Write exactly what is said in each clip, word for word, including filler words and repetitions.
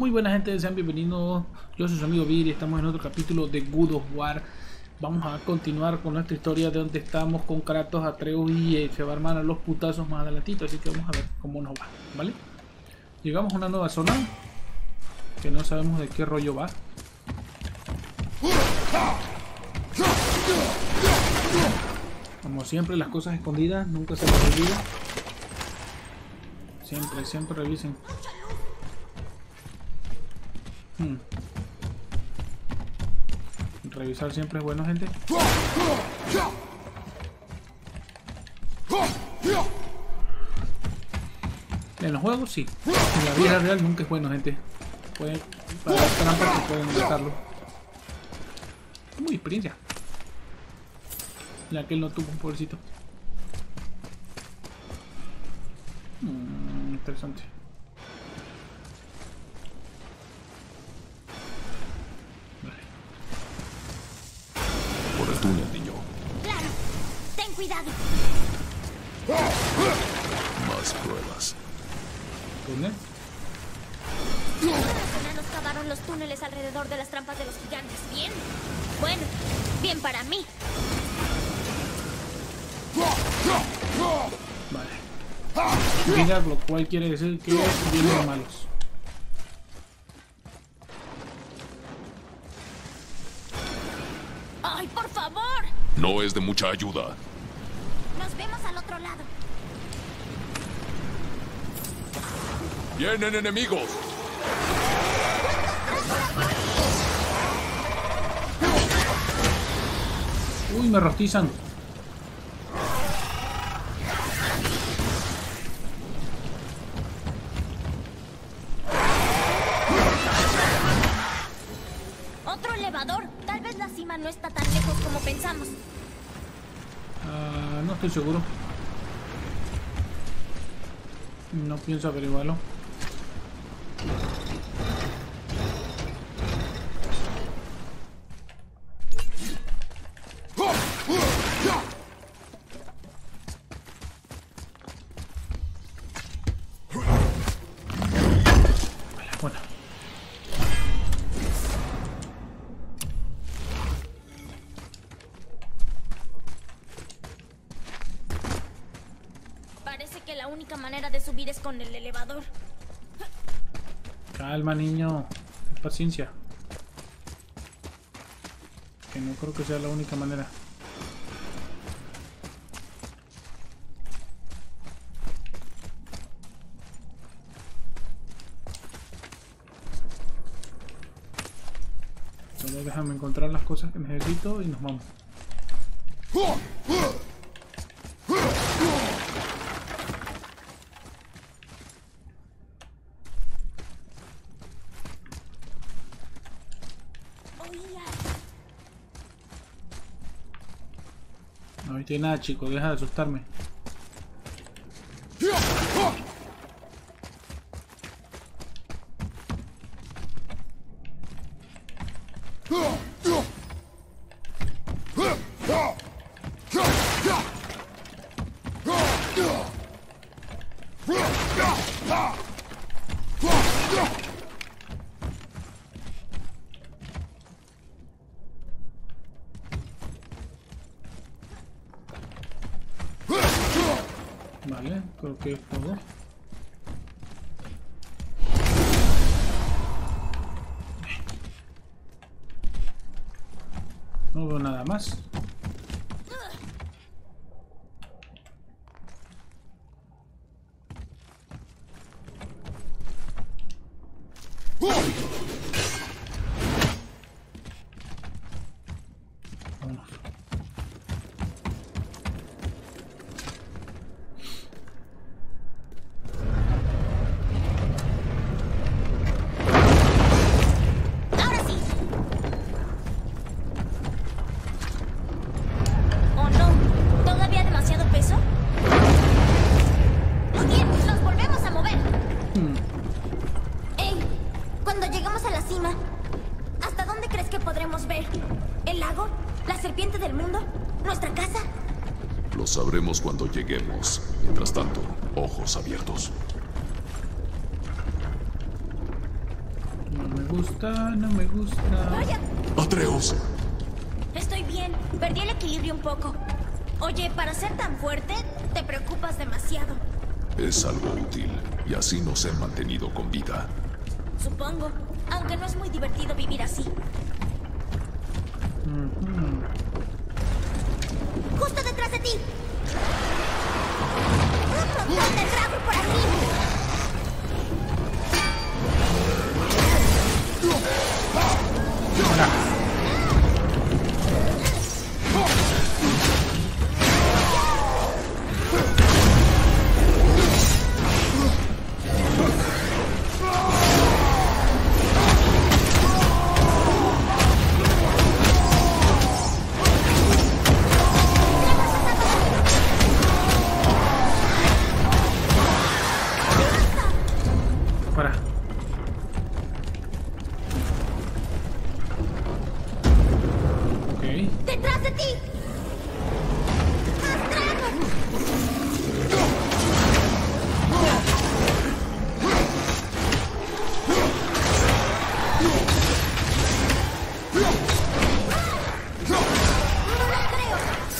Muy buena gente, sean bienvenidos. Yo soy su amigo Vir y estamos en otro capítulo de God of War. Vamos a continuar con nuestra historia de donde estamos con Kratos, Atreus y eh, se va a armar a los putazos más adelantito. Así que vamos a ver cómo nos va, ¿vale? Llegamos a una nueva zona que no sabemos de qué rollo va. Como siempre, las cosas escondidas nunca se les olvida. Siempre, siempre revisen. Hmm. Revisar siempre es bueno, gente. En los juegos sí. En la vida real nunca es bueno, gente. Pueden, para las trampas que pueden matarlo. Muy experiencia. Ya que él no tuvo un pobrecito. Hmm, interesante. Por el túnel, niño. Claro. Ten cuidado. Más pruebas. ¿Túnel? Los enanos cavaron los túneles alrededor de las trampas de los gigantes. Bien. Bueno, bien para mí. Vale. Vida, lo cual quiere decir que vienen malos. ¡Ay, por favor! No es de mucha ayuda. Nos vemos al otro lado. ¡Vienen enemigos! Uy, me rostizan. Otro elevador. Tal vez la cima no está tan lejos como pensamos. Uh, no estoy seguro. No pienso averiguarlo. Bueno. Parece que la única manera de subir es con el elevador. Calma, niño. Ten paciencia. Que no creo que sea la única manera. Solo déjame encontrar las cosas que necesito y nos vamos. No viste nada, chico, deja de asustarme. Vale, creo que es todo. No veo nada más. Vámonos. Lo sabremos cuando lleguemos. Mientras tanto, ojos abiertos. No me gusta, no me gusta. Vaya, Atreus. estoy bien. Perdí el equilibrio un poco. Oye, para ser tan fuerte, te preocupas demasiado. Es algo útil y así nos he mantenido con vida. Supongo. Aunque no es muy divertido vivir así. Ujú. ¡Justo detrás de ti! ¡Un montón de dragón por aquí! Ahora. Para. Ok. ¡Detrás de ti! ¡Más dragón! No lo creo.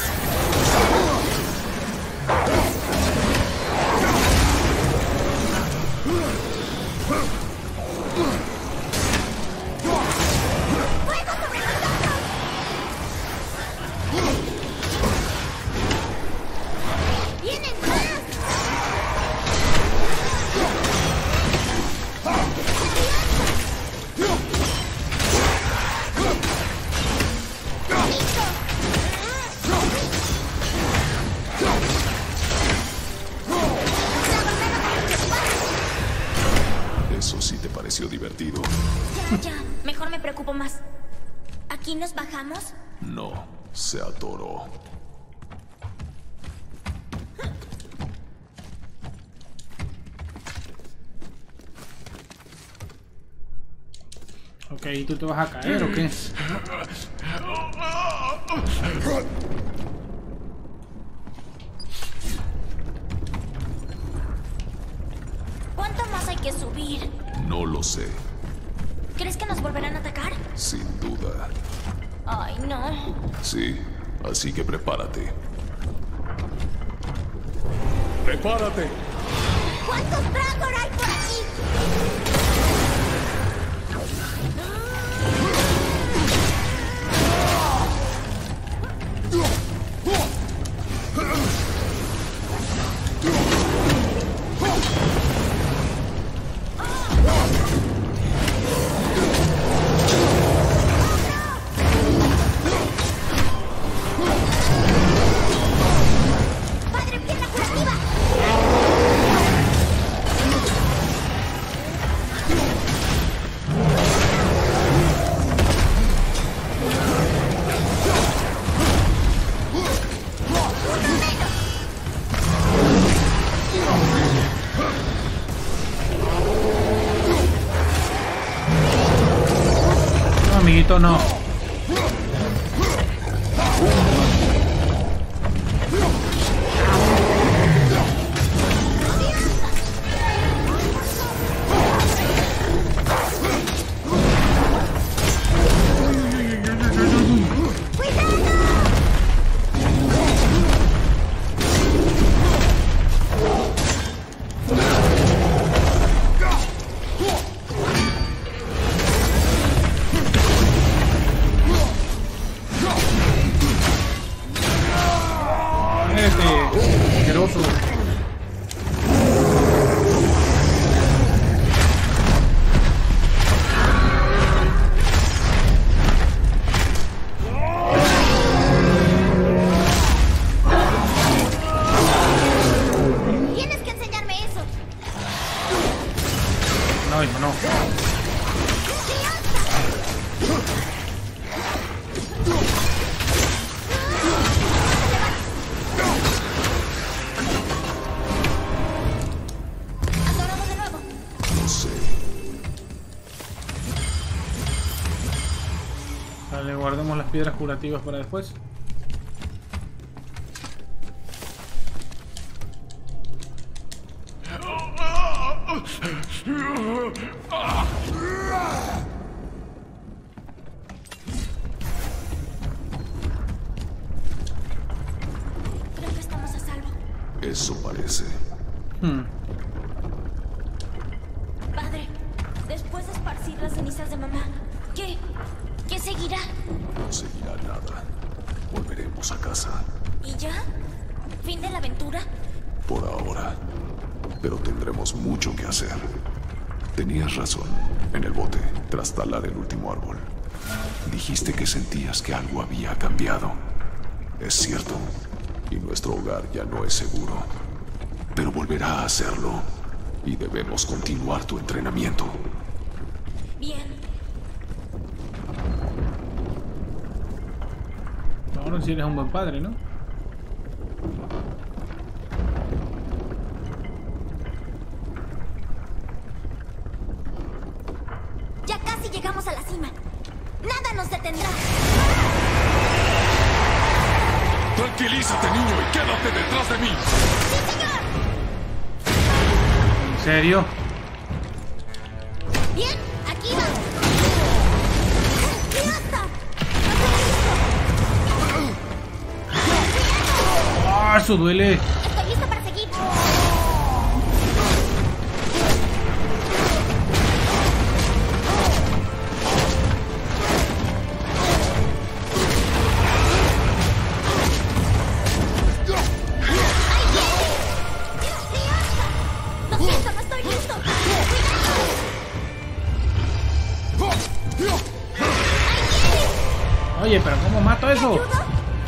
¡Fuego sobre nosotros! ¡Vienen más! ¡Listo! Eso sí te pareció divertido. Ya, ya. Mejor me preocupo más. ¿Aquí nos bajamos? No, se atoró. Ok, ¿tú te vas a caer o qué? ¿Cuánto más hay que subir? No lo sé, ¿Crees que nos volverán a atacar? sin duda. Ay, no. Sí, así que prepárate. ¡Prepárate! ¿Cuántos dragón hay por aquí? ¡Padre, pierna curativa! No, amiguito, no. Este, asqueroso. Tienes que enseñarme eso. No, hijo, no. Atoramos de nuevo. No sé. Dale, guardemos las piedras curativas para después. Eso parece. Hmm. Padre, después de esparcir las cenizas de mamá, ¿qué? ¿Qué seguirá? No seguirá nada. Volveremos a casa. ¿Y ya? ¿Fin de la aventura? Por ahora. Pero tendremos mucho que hacer. Tenías razón. En el bote, tras talar el último árbol. Dijiste que sentías que algo había cambiado. Es cierto. Y nuestro hogar ya no es seguro. Pero volverá a serlo. Y debemos continuar tu entrenamiento. Bien. Ahora sí eres un buen padre, ¿no? Ya casi llegamos a la cima. Nada nos detendrá. Tranquilízate, niño, y quédate detrás de mí. ¡Sí, señor! ¿En serio? Bien, aquí va. ¡Basta! ¡Ah, eso duele! Estoy lista para seguir. Lo siento, no estoy listo. Oye, pero ¿cómo mato eso? ¿Ayuda?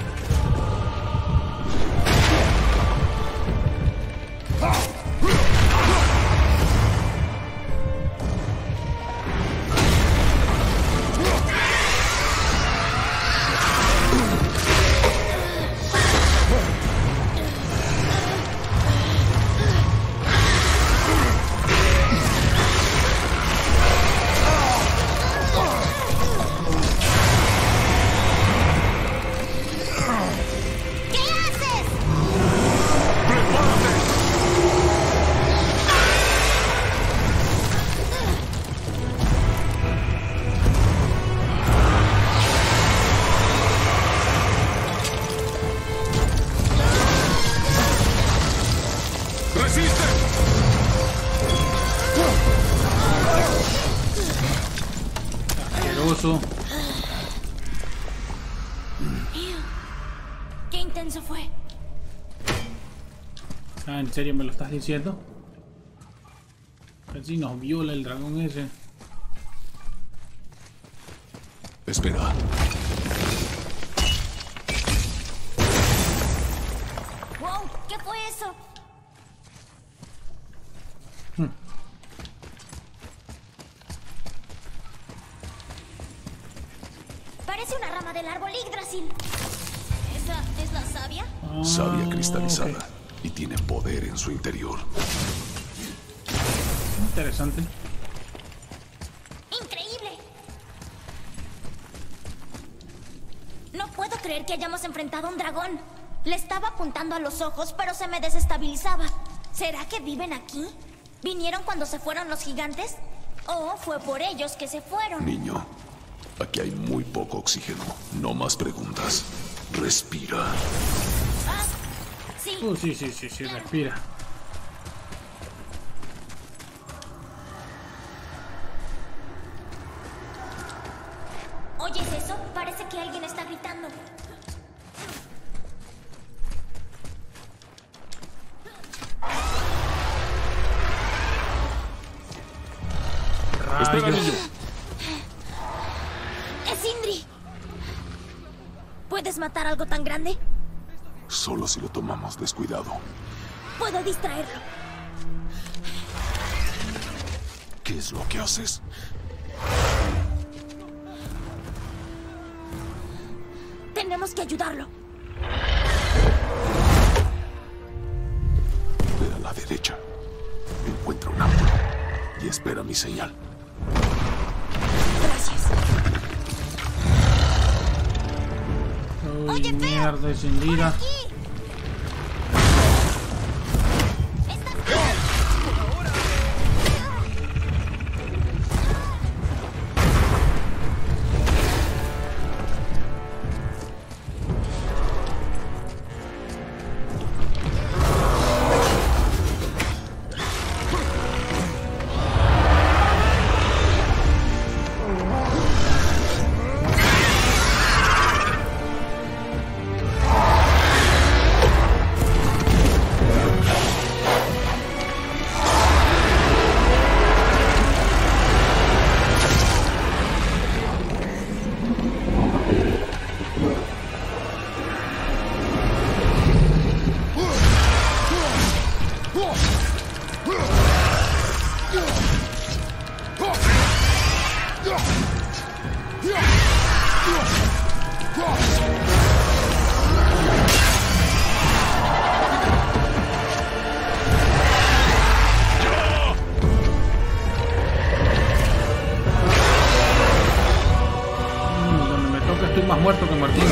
¿Qué haces? ¡Resiste! Asqueroso. ¿Qué intenso fue? Ah, ¿en serio me lo estás diciendo? Casi nos viola el dragón ese. Espera. Wow, ¿qué fue eso? Parece una rama del árbol Yggdrasil. ¿Esa es la savia? Ah, Savia cristalizada. ok. Y tiene poder en su interior. Interesante. ¡Increíble! No puedo creer que hayamos enfrentado a un dragón. Le estaba apuntando a los ojos, pero se me desestabilizaba. ¿Será que viven aquí? ¿Vinieron cuando se fueron los gigantes? ¿O fue por ellos que se fueron? Niño, aquí hay muy poco oxígeno. No más preguntas. Respira. Ah, sí. Uh, sí, sí, sí, sí, respira. ¿Oyes eso? Parece que alguien está gritando. Espera, Rayos. niño. ¡Es Sindri! ¿Puedes matar algo tan grande? Solo si lo tomamos descuidado. Puedo distraerlo. ¿Qué es lo que haces? Tenemos que ayudarlo. Ve a la derecha. Encuentra un ángulo. Y espera mi señal. Gracias. Uy, Oye, Feo. mierda, encendida. Aquí. ¿Estás bien? Mm, donde me toca estoy más muerto que Martín.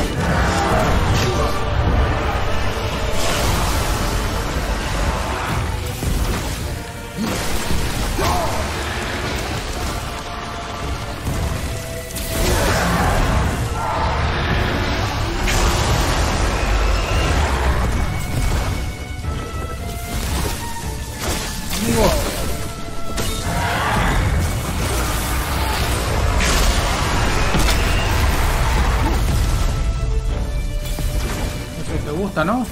Eso te gusta, ¿no?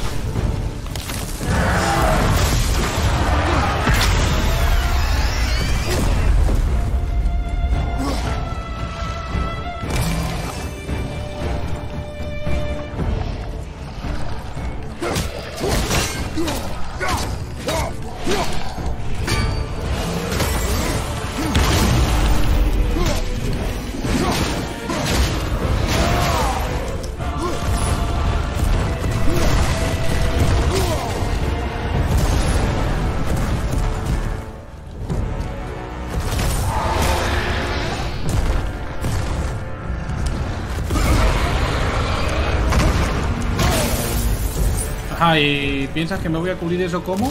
Ajá, ¿y piensas que me voy a cubrir eso cómo?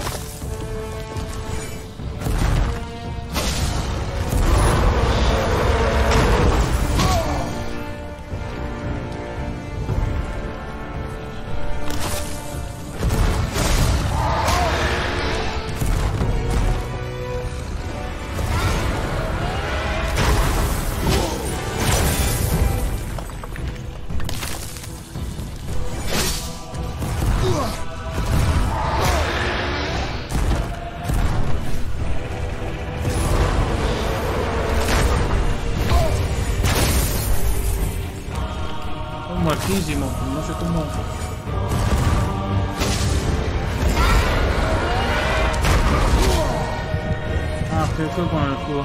Muertísimo, no sé cómo. Ah, que fue con el escudo.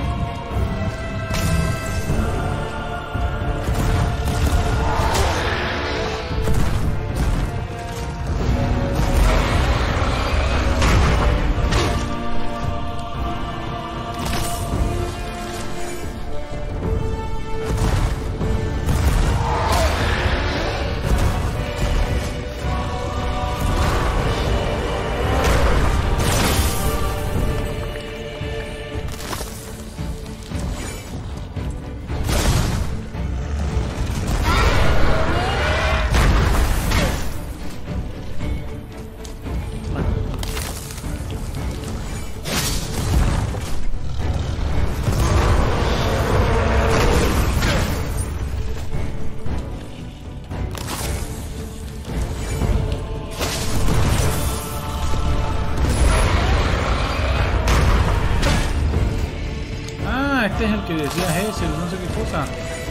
Este es el que decías ese, no sé qué cosa.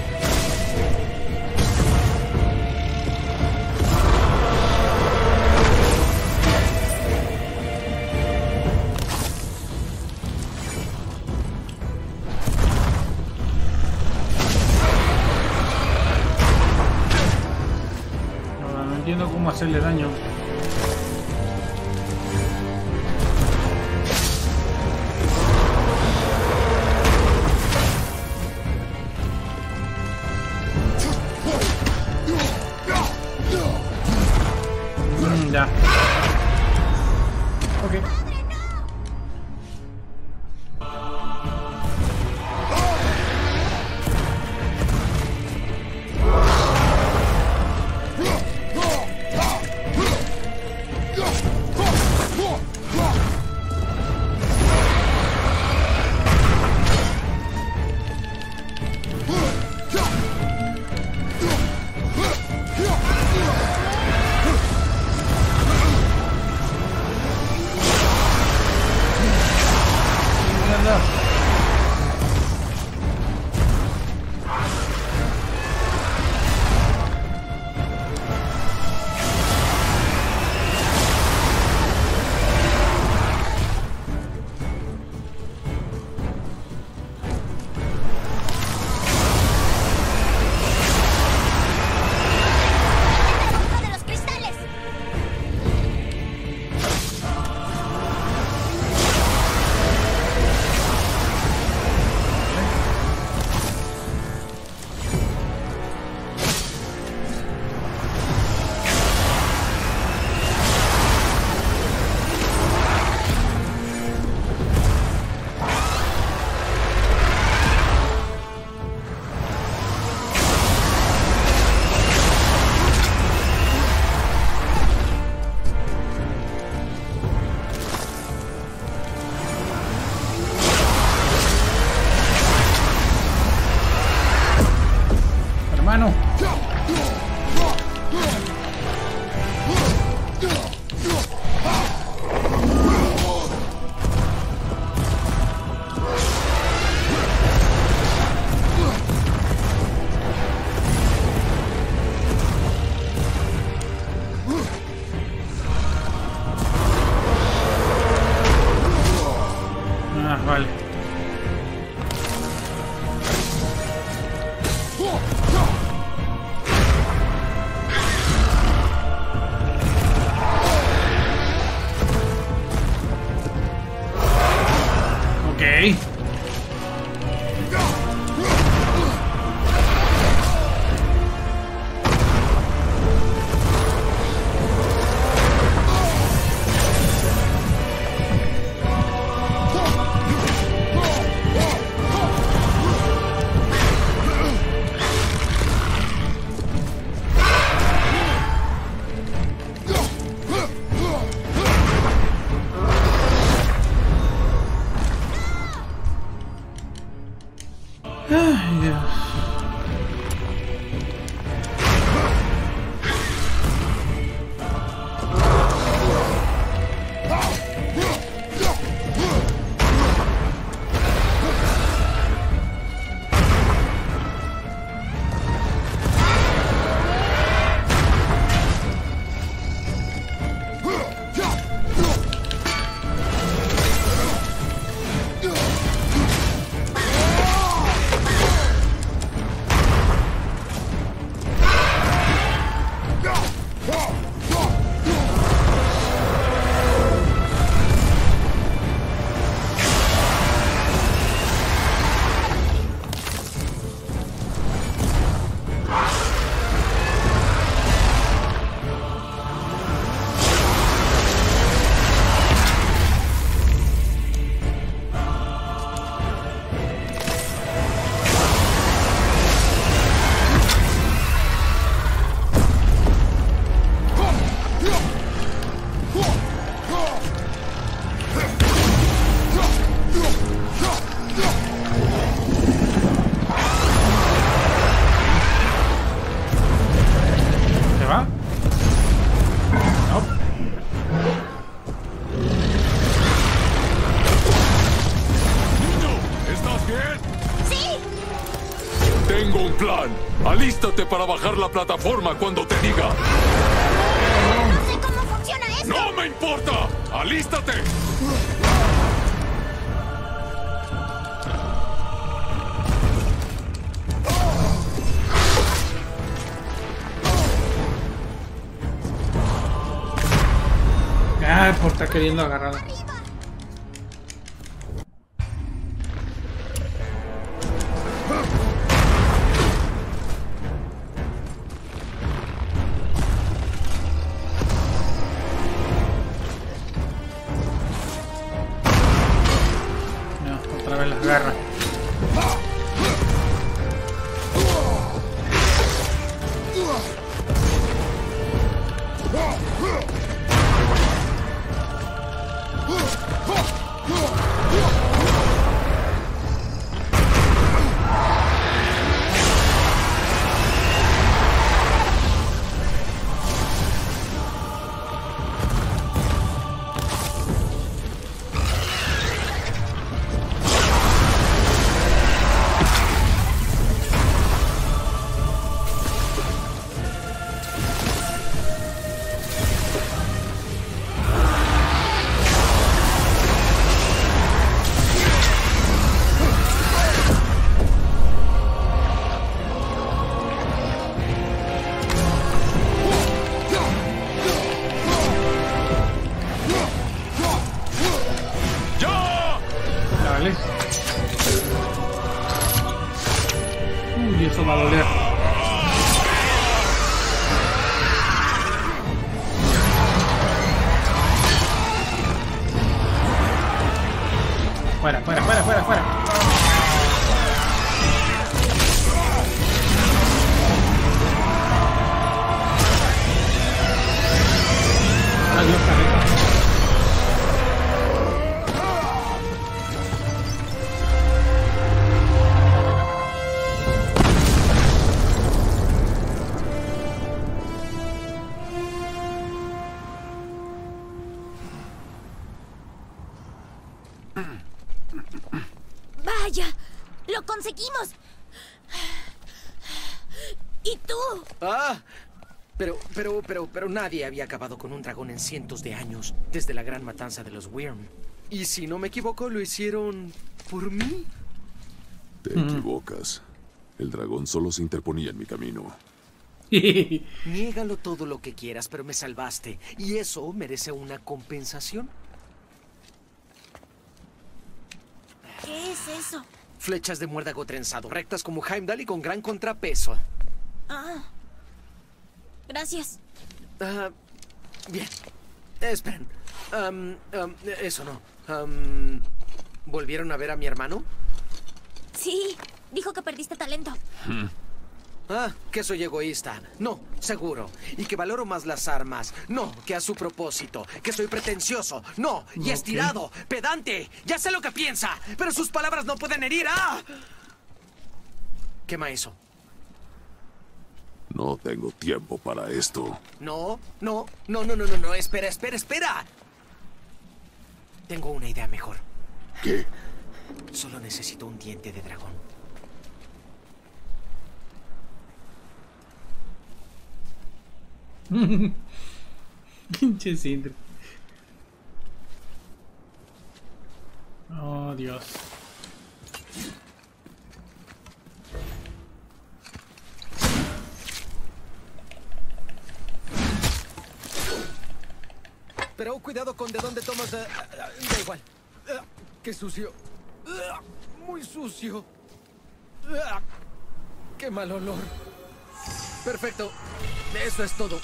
Ahora no entiendo cómo hacerle daño. Ya. Ok. hermano. Ah, vale. Ok. Ay, Dios. Tengo un plan. Alístate para bajar la plataforma cuando te diga. No sé cómo funciona esto. ¡No me importa! ¡Alístate! Ah, por estar queriendo agarrar. No, otra vez las garras. Uy, eso va a doler. Fuera, fuera, fuera, fuera, fuera. Adiós, carreta. conseguimos! ¿Y tú? Ah, pero, pero, pero, pero nadie había acabado con un dragón en cientos de años, desde la gran matanza de los Wyrm. Y si no me equivoco, lo hicieron por mí. Te mm. equivocas. El dragón solo se interponía en mi camino. Niégalo todo lo que quieras, pero me salvaste. Y eso merece una compensación. ¿Qué es eso? Flechas de muérdago trenzado, rectas como Heimdall y con gran contrapeso. Ah. Gracias. Uh, bien. Esperen. Um, um, eso no. Um, ¿Volvieron a ver a mi hermano? Sí. Dijo que perdiste talento. Hmm. Ah, que soy egoísta. No, seguro. Y que valoro más las armas. No, que a su propósito. Que soy pretencioso. No, y okay. estirado. Pedante. Ya sé lo que piensa. Pero sus palabras no pueden herir. ¡Ah! Quema eso. No tengo tiempo para esto. No, no, no, no, no, no, no. Espera, espera, espera. Tengo una idea mejor. ¿Qué? Solo necesito un diente de dragón. Pinche Sindri. Oh, Dios. Pero cuidado con de dónde tomas. Uh, uh, da igual. Uh, qué sucio. Uh, muy sucio. Uh, qué mal olor. Perfecto. Eso es todo.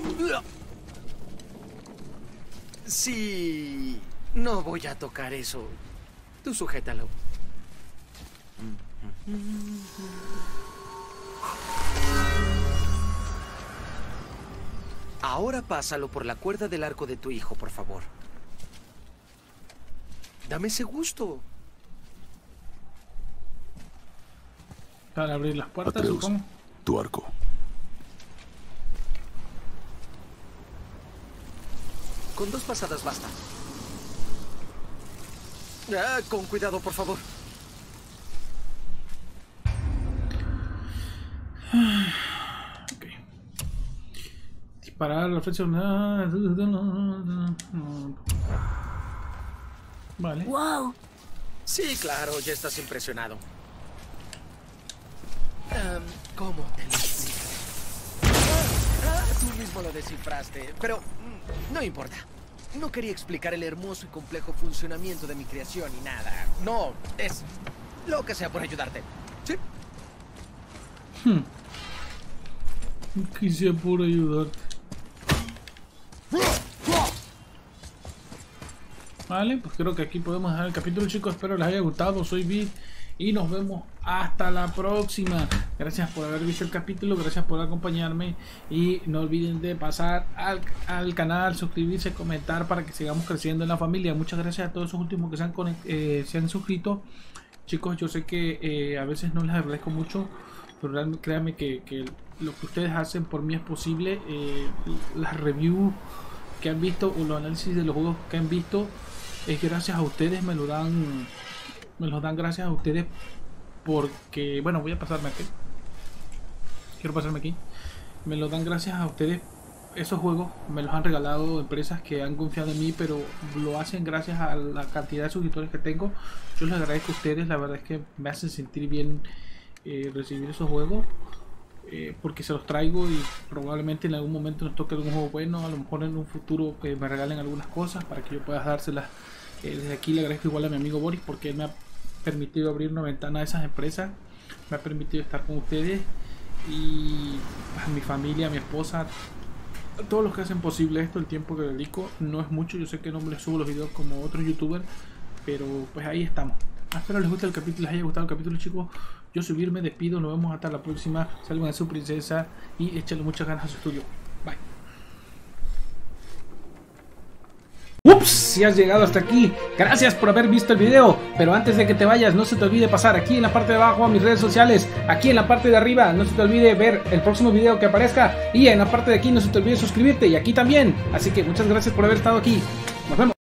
Sí. No voy a tocar eso. Tú sujétalo. Ahora pásalo por la cuerda del arco de tu hijo, por favor. Dame ese gusto. Para abrir las puertas, Atreus, supongo. Tu arco. Con dos pasadas basta. Ah, con cuidado, por favor. Ok. Disparar la flecha. Vale. Wow. Sí, claro, ya estás impresionado. Um, ¿Cómo te lo explico? Ah, ah, tú mismo lo descifraste, pero mm, no importa. No quería explicar el hermoso y complejo funcionamiento de mi creación y nada. No, es lo que sea por ayudarte. ¿Sí? Hmm. Que sea por ayudarte. Vale, pues creo que aquí podemos dejar el capítulo, chicos. Espero les haya gustado. Soy Bit y nos vemos hasta la próxima. Gracias por haber visto el capítulo, gracias por acompañarme y no olviden de pasar al, al canal, suscribirse, comentar para que sigamos creciendo en la familia. Muchas gracias a todos esos últimos que se han, eh, se han suscrito. Chicos, yo sé que eh, a veces no les agradezco mucho, pero realmente, créanme que, que lo que ustedes hacen por mí es posible. Eh, las reviews que han visto o los análisis de los juegos que han visto es gracias a ustedes, me lo dan me los dan gracias a ustedes, porque bueno, voy a pasarme aquí, quiero pasarme aquí, me lo dan gracias a ustedes. Esos juegos me los han regalado empresas que han confiado en mí, pero lo hacen gracias a la cantidad de suscriptores que tengo. Yo les agradezco a ustedes, la verdad es que me hacen sentir bien eh, recibir esos juegos, eh, porque se los traigo y probablemente en algún momento nos toque algún juego bueno. A lo mejor en un futuro eh, me regalen algunas cosas para que yo pueda dárselas. Eh, desde aquí le agradezco igual a mi amigo Boris, porque él me ha permitido abrir una ventana a esas empresas, me ha permitido estar con ustedes y a mi familia, a mi esposa, a todos los que hacen posible esto. El tiempo que dedico no es mucho, yo sé que no les subo los videos como otros youtubers, pero pues ahí estamos. Espero les guste el capítulo, les haya gustado el capítulo, chicos. Yo soy Bir, me despido, nos vemos hasta la próxima. Salven a su princesa y échale muchas ganas a su estudio. Bye. Ups, si has llegado hasta aquí, gracias por haber visto el video. Pero antes de que te vayas, no se te olvide pasar aquí en la parte de abajo a mis redes sociales. Aquí en la parte de arriba, no se te olvide ver el próximo video que aparezca. Y en la parte de aquí no se te olvide suscribirte, y aquí también. Así que muchas gracias por haber estado aquí. Nos vemos.